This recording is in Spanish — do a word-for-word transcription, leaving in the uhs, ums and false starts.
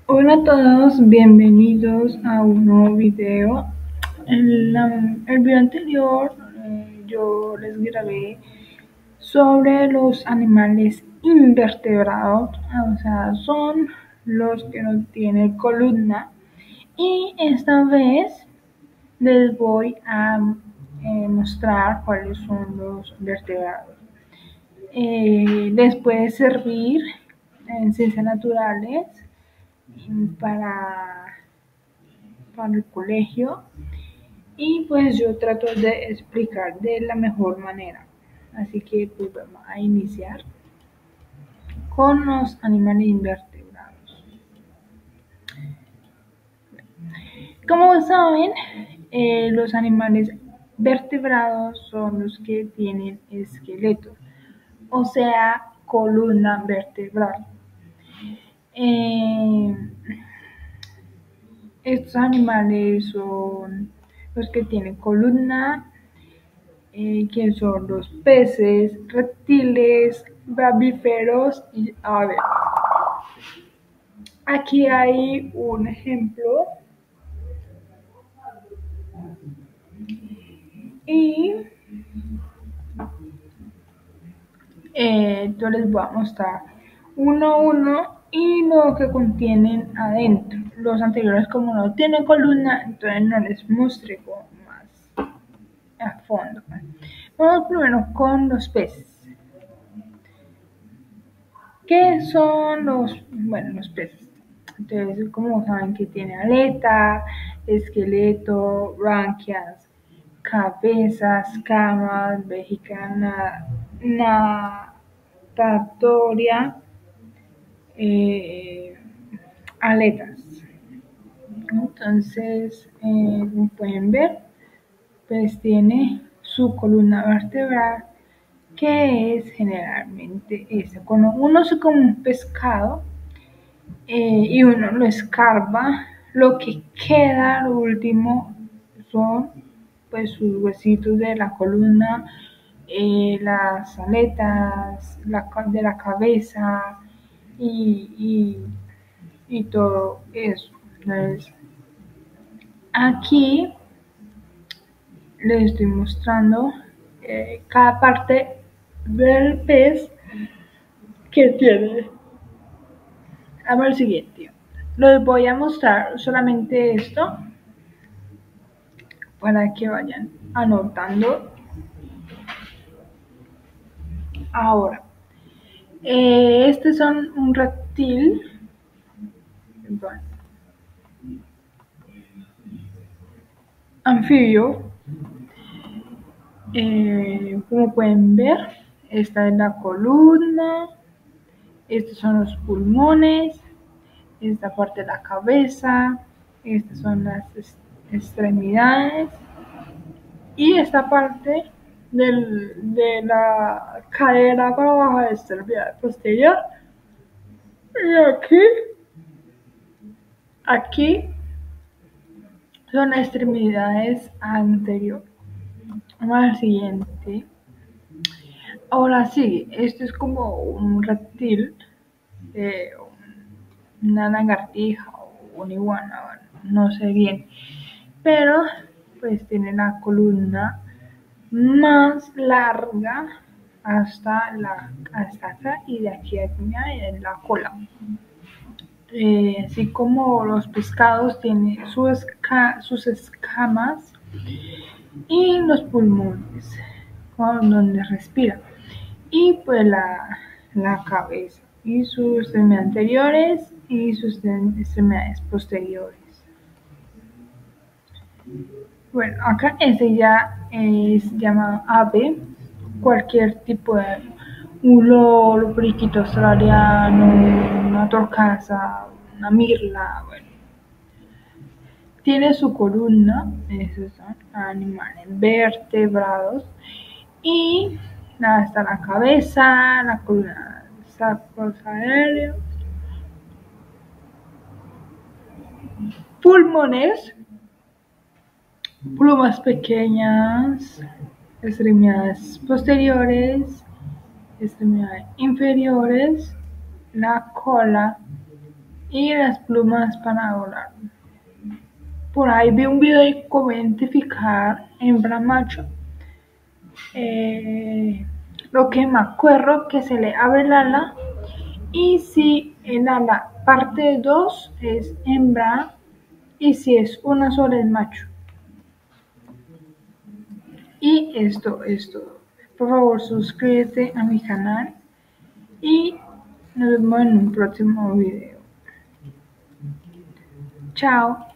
Hola a todos, bienvenidos a un nuevo video. En la- el video anterior eh, yo les grabé sobre los animales invertebrados, o sea, son los que no tienen columna. Y esta vez les voy a eh, mostrar cuáles son los vertebrados. Eh, les puede servir en ciencias naturales para, para el colegio, y pues yo trato de explicar de la mejor manera. Así que pues vamos a iniciar con los animales invertebrados. Como saben, eh, los animales vertebrados son los que tienen esqueleto, o sea, columna vertebral. Eh, estos animales son los que tienen columna, eh, que son los peces, reptiles, mamíferos y aves. Aquí hay un ejemplo y eh, yo les voy a mostrar uno a uno y lo que contienen adentro. Los anteriores, como no tienen columna, entonces no les mostré como más a fondo. Vamos primero con los peces. ¿Qué son los, bueno, los peces? Entonces, como saben que tiene aleta, esqueleto, branquias, cabezas, camas, vejiga natatoria, eh, aletas. Entonces, eh, como pueden ver, pues tiene su columna vertebral, que es generalmente esa. Cuando uno se come un pescado eh, y uno lo escarba, lo que queda, lo último, son pues sus huesitos de la columna, eh, las aletas la, de la cabeza y, y, y todo eso. Entonces, aquí les estoy mostrando eh, cada parte del pez que tiene. Vamos al siguiente. Les voy a mostrar solamente esto para que vayan anotando. Ahora, eh, este son un reptil, bueno, anfibio. Eh, como pueden ver, esta es la columna, estos son los pulmones, esta parte de la cabeza, estas son las extremidades y esta parte del, de la cadera para abajo de extremidad posterior. Y aquí, aquí son las extremidades anteriores. Vamos al siguiente. Ahora sí, esto es como un reptil, eh, una lagartija o una iguana, bueno, no sé bien, pero pues tiene la columna más larga hasta la hasta acá, y de aquí a aquí en la cola. Eh, así como los pescados tienen su esca, sus escamas y los pulmones con donde respira, y pues la, la cabeza y sus extremidades anteriores y sus extremidades posteriores. Bueno, acá ese ya es llamado ave, cualquier tipo de un loro, periquito australiano, una torcaza, una mirla, bueno. Tiene su columna, esos son animales vertebrados, y hasta la cabeza, la columna, sacos aéreos, pulmones, plumas pequeñas, extremidades posteriores, extremidades inferiores, la cola, y las plumas para volar. Por ahí vi un video de cómo identificar hembra macho. Eh, lo que me acuerdo que se le abre el ala y si el ala parte dos es hembra y si es una sola es macho. Y esto es todo. Por favor, suscríbete a mi canal y nos vemos en un próximo video. Chao.